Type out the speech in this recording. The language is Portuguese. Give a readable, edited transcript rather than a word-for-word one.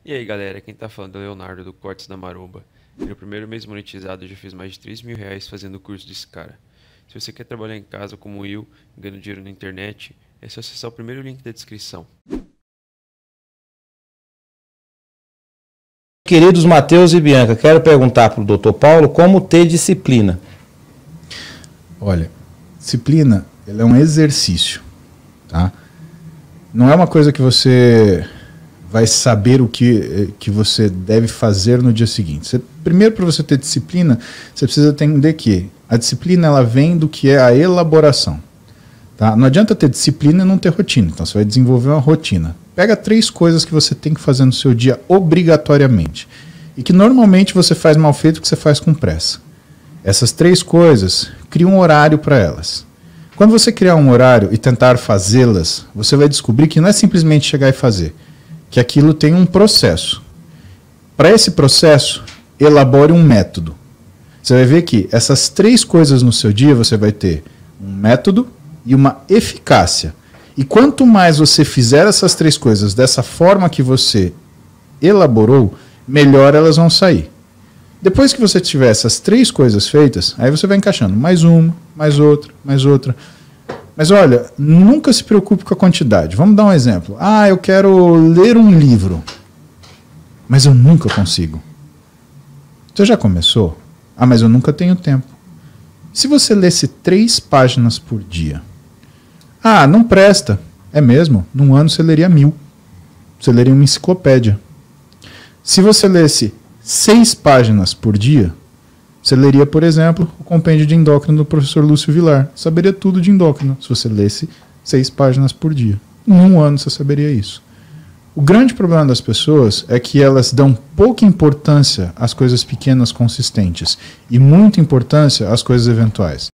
E aí galera, quem tá falando é o Leonardo do Cortes da Maromba. E no primeiro mês monetizado eu já fiz mais de 3 mil reais fazendo o curso desse cara. Se você quer trabalhar em casa como eu, ganhando dinheiro na internet, é só acessar o primeiro link da descrição. Queridos Matheus e Bianca, quero perguntar para o Dr. Paulo como ter disciplina. Olha, disciplina ela é um exercício, tá? Não é uma coisa que você vai saber o que você deve fazer no dia seguinte. Primeiro, para você ter disciplina, você precisa entender que a disciplina ela vem do que é a elaboração. Tá? Não adianta ter disciplina e não ter rotina. Então você vai desenvolver uma rotina. Pega 3 coisas que você tem que fazer no seu dia obrigatoriamente e que normalmente você faz mal feito porque você faz com pressa. Essas 3 coisas, cria um horário para elas. Quando você criar um horário e tentar fazê-las, você vai descobrir que não é simplesmente chegar e fazer, que aquilo tem um processo. Para esse processo, elabore um método. Você vai ver que essas 3 coisas no seu dia você vai ter um método e uma eficácia. E quanto mais você fizer essas 3 coisas dessa forma que você elaborou, melhor elas vão sair. Depois que você tiver essas 3 coisas feitas, aí você vai encaixando mais uma, mais outra, mais outra. Mas olha, nunca se preocupe com a quantidade. Vamos dar um exemplo. Ah, eu quero ler um livro, mas eu nunca consigo. Você já começou? Ah, mas eu nunca tenho tempo. Se você lesse 3 páginas por dia, ah, não presta. É mesmo? Num ano você leria 1000. Você leria uma enciclopédia. Se você lesse 6 páginas por dia, você leria, por exemplo, o compêndio de endócrino do professor Lúcio Vilar. Saberia tudo de endócrino se você lesse 6 páginas por dia. Em um ano você saberia isso. O grande problema das pessoas é que elas dão pouca importância às coisas pequenas consistentes e muita importância às coisas eventuais.